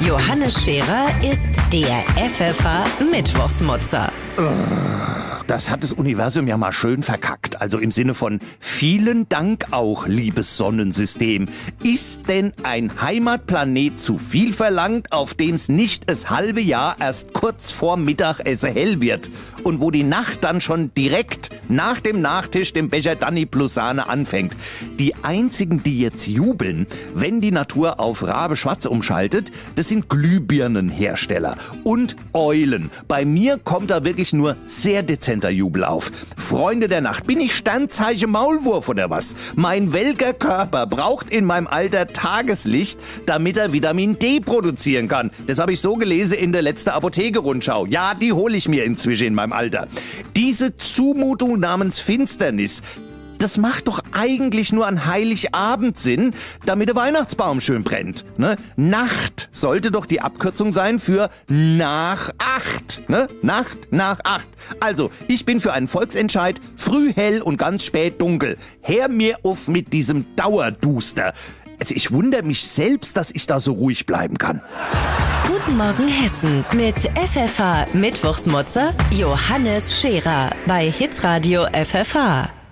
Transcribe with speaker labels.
Speaker 1: Johannes Scherer ist der FFH Mittwochsmutzer.
Speaker 2: Das hat das Universum ja mal schön verkackt. Also im Sinne von vielen Dank auch, liebes Sonnensystem. Ist denn ein Heimatplanet zu viel verlangt, auf dem es nicht das halbe Jahr erst kurz vor Mittagessen hell wird? Und wo die Nacht dann schon direkt nach dem Nachtisch dem Becher Danny plus Sahne anfängt? Die einzigen, die jetzt jubeln, wenn die Natur auf Rabe Schwarz umschaltet, das sind Glühbirnenhersteller und Eulen. Bei mir kommt da wirklich nur sehr dezenter Jubel auf. Freunde der Nacht, bin ich Sternzeichen Maulwurf oder was? Mein welker Körper braucht in meinem Alter Tageslicht, damit er Vitamin D produzieren kann. Das habe ich so gelesen in der letzten Apotheke-Rundschau. Ja, die hole ich mir inzwischen in meinem Alter. Diese Zumutung namens Finsternis, das macht doch eigentlich nur an Heiligabend Sinn, damit der Weihnachtsbaum schön brennt. Ne? Nacht sollte doch die Abkürzung sein für nach 8. Ne? Nacht nach 8. Also, ich bin für einen Volksentscheid, früh hell und ganz spät dunkel. Her mir auf mit diesem Dauerduster. Also ich wundere mich selbst, dass ich da so ruhig bleiben kann.
Speaker 1: Guten Morgen Hessen mit FFH Mittwochsmutzer Johannes Scherer bei Hitradio FFH.